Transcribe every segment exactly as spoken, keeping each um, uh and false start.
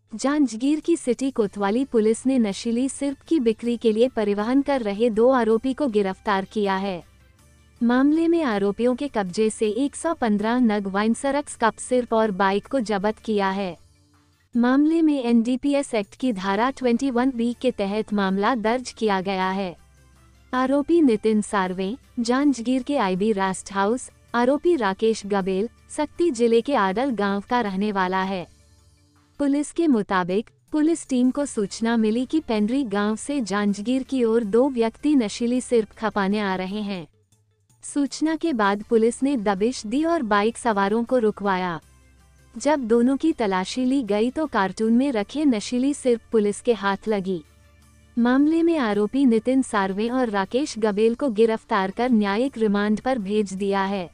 जांजगीर की सिटी कोतवाली पुलिस ने नशीली सिर्फ की बिक्री के लिए परिवहन कर रहे दो आरोपी को गिरफ्तार किया है। मामले में आरोपियों के कब्जे से एक सौ पंद्रह नग वाइनसरक्स कप सिर्फ और बाइक को जब्त किया है। मामले में N D P S act की धारा इक्कीस बी के तहत मामला दर्ज किया गया है। आरोपी नितिन सार्वे जांजगीर के आई बी रास्ट हाउस, आरोपी राकेश गबेल सक्ती जिले के आडल गांव का रहने वाला है। पुलिस के मुताबिक पुलिस टीम को सूचना मिली कि पेंड्री गांव से जांजगीर की ओर दो व्यक्ति नशीली सिर्फ खपाने आ रहे हैं। सूचना के बाद पुलिस ने दबिश दी और बाइक सवारों को रुकवाया। जब दोनों की तलाशी ली गई तो कार्टून में रखे नशीली सिर्फ पुलिस के हाथ लगी। मामले में आरोपी नितिन सार्वे और राकेश गबेल को गिरफ्तार कर न्यायिक रिमांड पर भेज दिया है।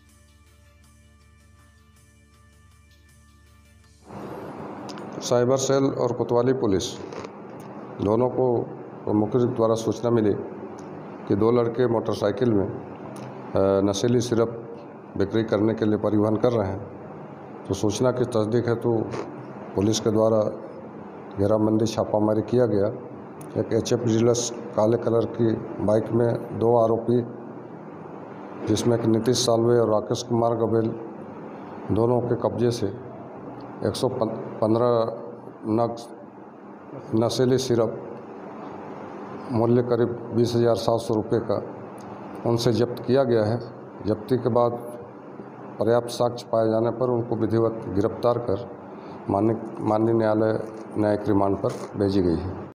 साइबर सेल और कोतवाली पुलिस दोनों को मुखबिर द्वारा सूचना मिली कि दो लड़के मोटरसाइकिल में नशीली सिरप बिक्री करने के लिए परिवहन कर रहे हैं। तो सूचना की तस्दीक है तो पुलिस के द्वारा घेराबंदी छापामारी किया गया। एक एच एफ डीलक्स काले कलर की बाइक में दो आरोपी जिसमें कि नीतीश साल्वे और राकेश कुमार गबेल दोनों के कब्जे से एक सौ पंद्रह नग नशीली सिरप मूल्य करीब बीस हज़ार सात सौ रुपये का उनसे जब्त किया गया है। जब्ती के बाद पर्याप्त साक्ष्य पाए जाने पर उनको विधिवत गिरफ्तार कर माननीय माननीय न्यायालय न्यायिक रिमांड पर भेजी गई है।